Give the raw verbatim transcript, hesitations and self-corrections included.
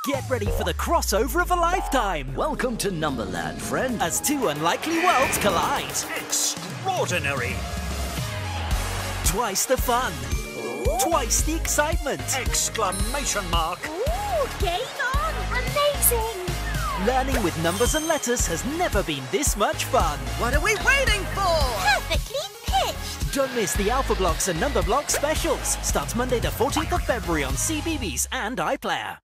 Get ready for the crossover of a lifetime. Welcome to Numberland, friend. As two unlikely worlds collide. Extraordinary. Twice the fun. Ooh. Twice the excitement. Exclamation mark. Ooh, game on. Amazing. Learning with numbers and letters has never been this much fun. What are we waiting for? Perfectly pitched. Don't miss the Alpha Blocks and Numberblocks specials. Starts Monday the fourteenth of February on C B B S and iPlayer.